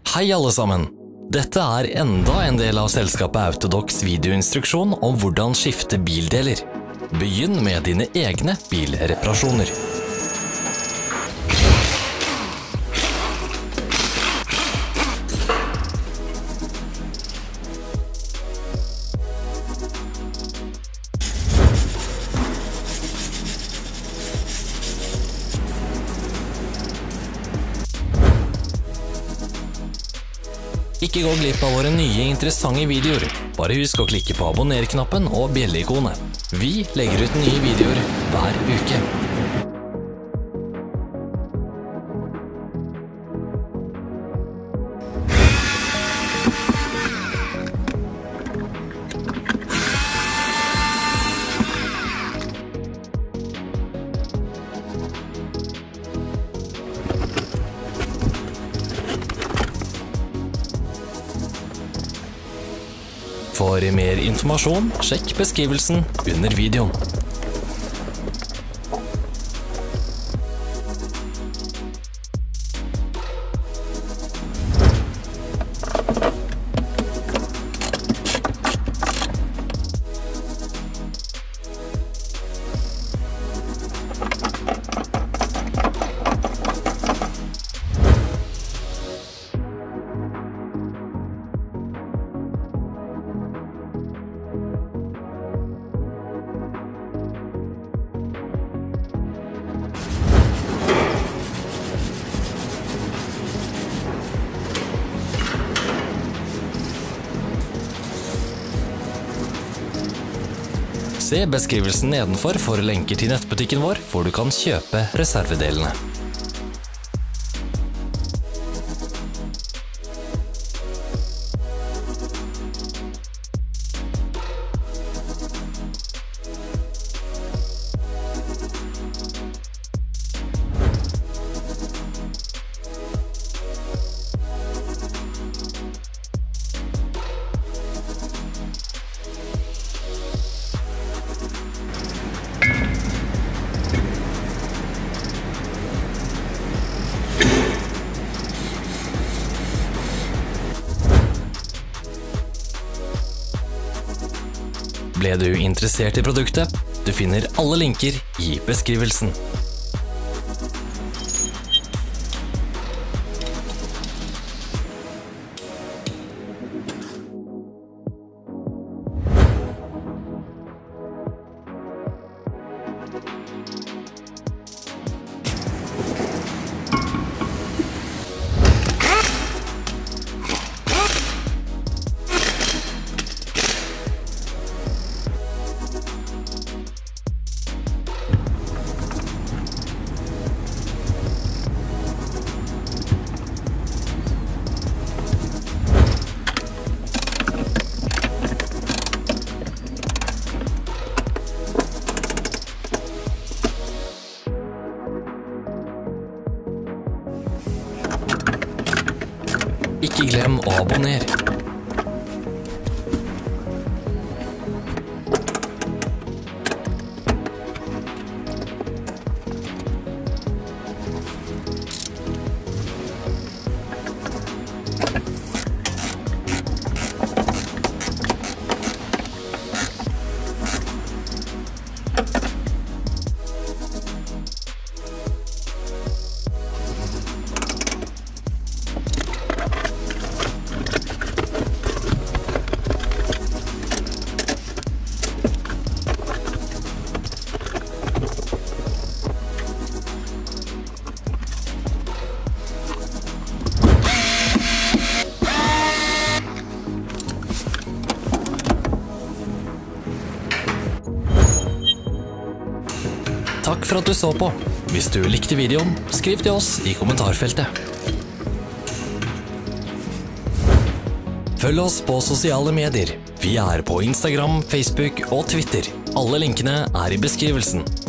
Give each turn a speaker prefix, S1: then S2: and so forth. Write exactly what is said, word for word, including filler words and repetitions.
S1: Hei alle sammen! Dette er enda en del av selskapet Autodocs videoinstruksjon om hvordan skifte bildeler. Begynn med dine egne bilreparasjoner. Ikke gå glipp av våre nye interessante videoer. Bare husk å klikke på abonner-knappen og bjelle-ikonet. Vi legger ut nye videoer hver uke. For mer informasjon, sjekk beskrivelsen under videoen. Se beskrivelsen nedenfor for lenker til nettbutikken vår, hvor du kan kjøpe reservedelene. Ble du interessert i produktet? Du finner alle linker i beskrivelsen. Ikke glem å abonnere. Takk for at du så på. Hvis du likte videoen, skriv til oss i kommentarfeltet. Følg oss på sosiale medier. Vi er på Instagram, Facebook og Twitter. Alle linkene er i beskrivelsen.